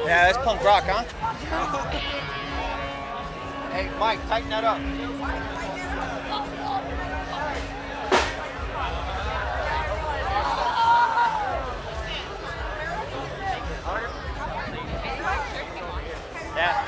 Yeah, that's punk rock, huh? Hey, Mike, tighten that up. Yeah.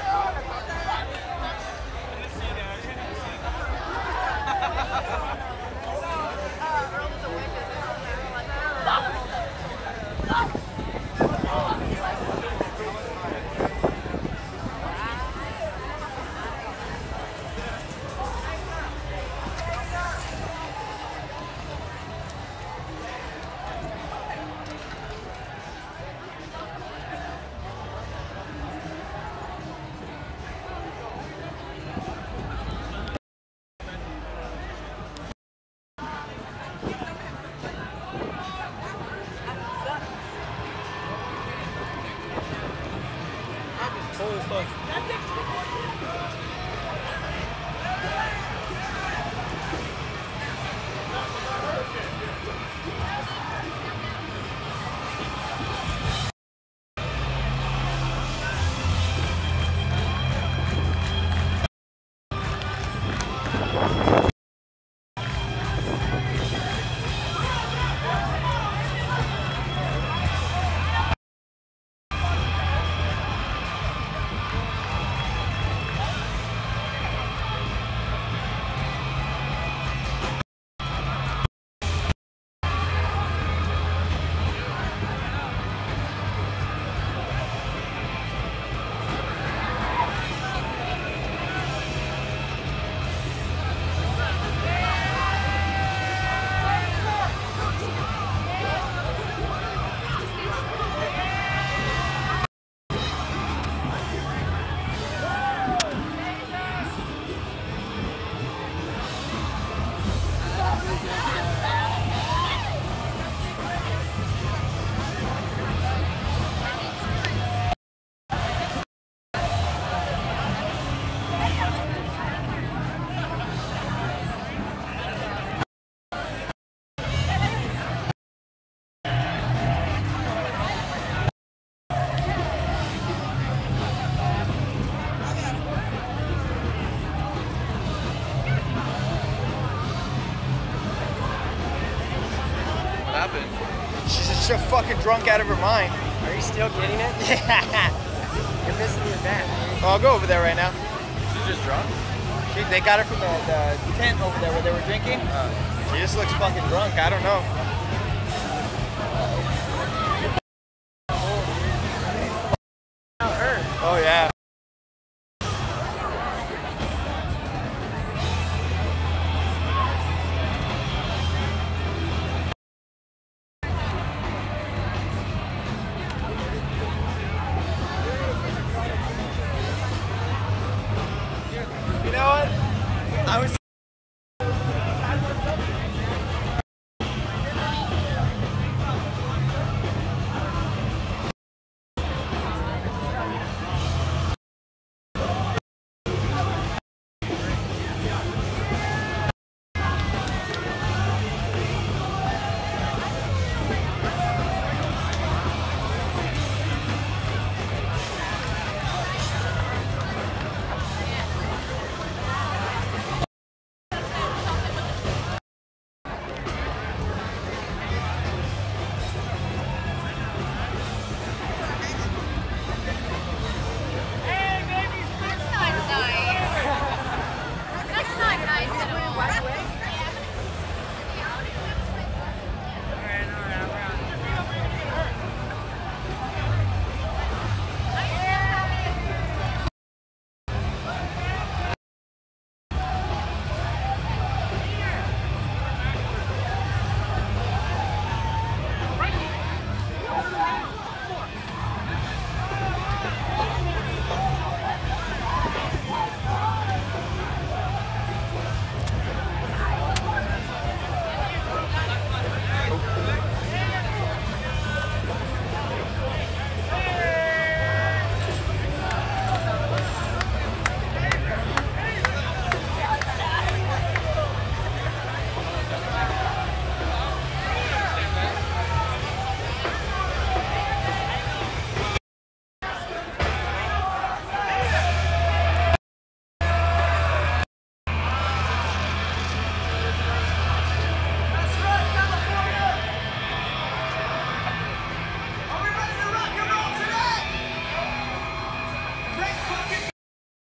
She's just so fucking drunk out of her mind. Are you still getting it? Yeah. You're missing the event. Well, I'll go over there right now. She's just drunk? They got her from the tent over there where they were drinking. She just looks fucking drunk. I don't know.